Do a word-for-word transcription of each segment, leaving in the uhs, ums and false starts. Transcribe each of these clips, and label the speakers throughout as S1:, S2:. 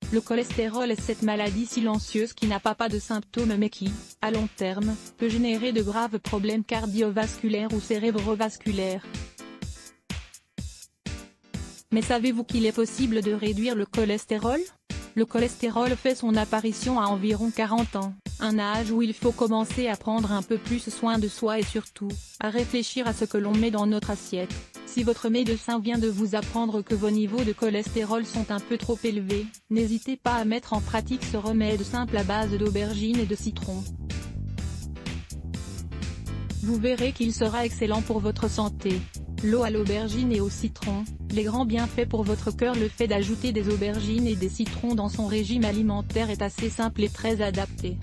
S1: Le cholestérol est cette maladie silencieuse qui n'a pas, pas de symptômes mais qui, à long terme, peut générer de graves problèmes cardiovasculaires ou cérébrovasculaires. Mais savez-vous qu'il est possible de réduire le cholestérol? Le cholestérol fait son apparition à environ quarante ans, un âge où il faut commencer à prendre un peu plus soin de soi et surtout, à réfléchir à ce que l'on met dans notre assiette. Si votre médecin vient de vous apprendre que vos niveaux de cholestérol sont un peu trop élevés, n'hésitez pas à mettre en pratique ce remède simple à base d'aubergine et de citron. Vous verrez qu'il sera excellent pour votre santé. L'eau à l'aubergine et au citron, les grands bienfaits pour votre cœur. Le fait d'ajouter des aubergines et des citrons dans son régime alimentaire est assez simple et très adapté.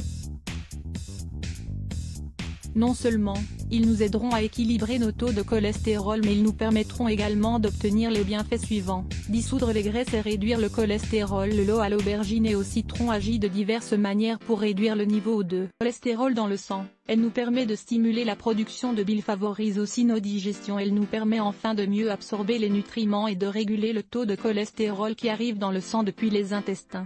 S1: Non seulement, ils nous aideront à équilibrer nos taux de cholestérol mais ils nous permettront également d'obtenir les bienfaits suivants, dissoudre les graisses et réduire le cholestérol. L'eau à l'aubergine et au citron agit de diverses manières pour réduire le niveau de cholestérol dans le sang. Elle nous permet de stimuler la production de bile, favorise aussi nos digestions. Elle nous permet enfin de mieux absorber les nutriments et de réguler le taux de cholestérol qui arrive dans le sang depuis les intestins.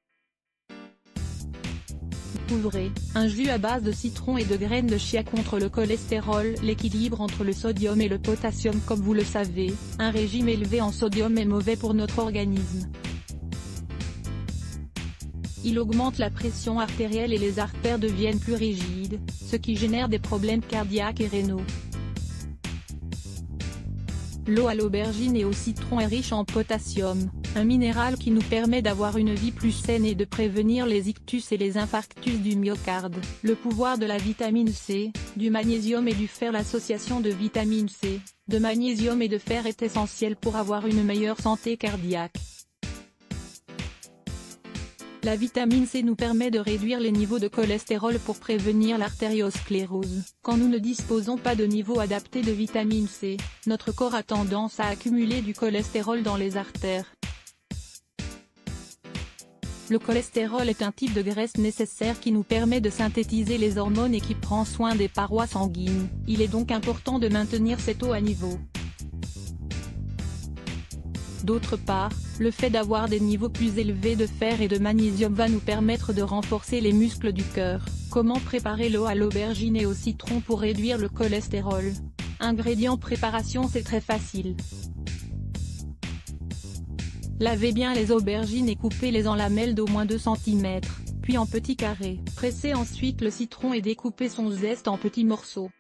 S1: Découvrez, un jus à base de citron et de graines de chia contre le cholestérol. L'équilibre entre le sodium et le potassium. Comme vous le savez, un régime élevé en sodium est mauvais pour notre organisme. Il augmente la pression artérielle et les artères deviennent plus rigides, ce qui génère des problèmes cardiaques et rénaux. L'eau à l'aubergine et au citron est riche en potassium, un minéral qui nous permet d'avoir une vie plus saine et de prévenir les ictus et les infarctus du myocarde. Le pouvoir de la vitamine C, du magnésium et du fer. L'association de vitamine C, de magnésium et de fer est essentielle pour avoir une meilleure santé cardiaque. La vitamine C nous permet de réduire les niveaux de cholestérol pour prévenir l'artériosclérose. Quand nous ne disposons pas de niveau adapté de vitamine C, notre corps a tendance à accumuler du cholestérol dans les artères. Le cholestérol est un type de graisse nécessaire qui nous permet de synthétiser les hormones et qui prend soin des parois sanguines. Il est donc important de maintenir cette eau à niveau. D'autre part, le fait d'avoir des niveaux plus élevés de fer et de magnésium va nous permettre de renforcer les muscles du cœur. Comment préparer l'eau à l'aubergine et au citron pour réduire le cholestérol? Ingrédients: préparation. C'est très facile. Lavez bien les aubergines et coupez-les en lamelles d'au moins deux centimètres, puis en petits carrés. Pressez ensuite le citron et découpez son zeste en petits morceaux.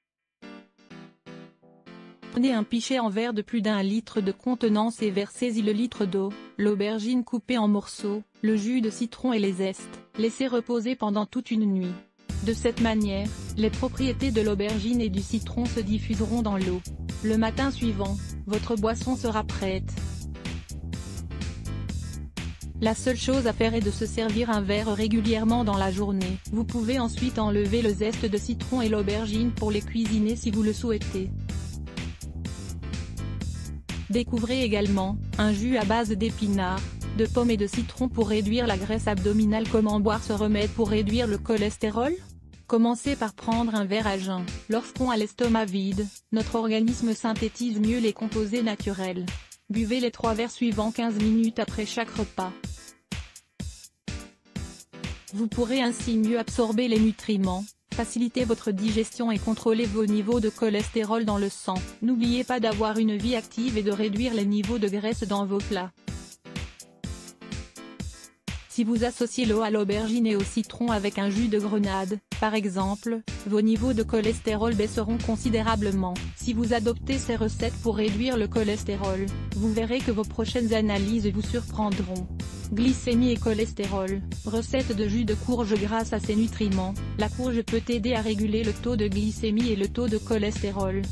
S1: Prenez un pichet en verre de plus d'un litre de contenance et versez-y le litre d'eau, l'aubergine coupée en morceaux, le jus de citron et les zestes. Laissez reposer pendant toute une nuit. De cette manière, les propriétés de l'aubergine et du citron se diffuseront dans l'eau. Le matin suivant, votre boisson sera prête. La seule chose à faire est de se servir un verre régulièrement dans la journée. Vous pouvez ensuite enlever le zeste de citron et l'aubergine pour les cuisiner si vous le souhaitez. Découvrez également, un jus à base d'épinards, de pommes et de citron pour réduire la graisse abdominale. Comment boire ce remède pour réduire le cholestérol? Commencez par prendre un verre à jeun. Lorsqu'on a l'estomac vide, notre organisme synthétise mieux les composés naturels. Buvez les trois verres suivants quinze minutes après chaque repas. Vous pourrez ainsi mieux absorber les nutriments, faciliter votre digestion et contrôler vos niveaux de cholestérol dans le sang. N'oubliez pas d'avoir une vie active et de réduire les niveaux de graisse dans vos plats. Si vous associez l'eau à l'aubergine et au citron avec un jus de grenade, par exemple, vos niveaux de cholestérol baisseront considérablement. Si vous adoptez ces recettes pour réduire le cholestérol, vous verrez que vos prochaines analyses vous surprendront. Glycémie et cholestérol. Recette de jus de courge. Grâce à ces nutriments, la courge peut aider à réguler le taux de glycémie et le taux de cholestérol.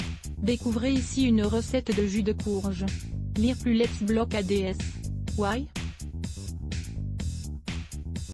S1: Découvrez ici une recette de jus de courge. Lire plus. Let's block A D S. Why?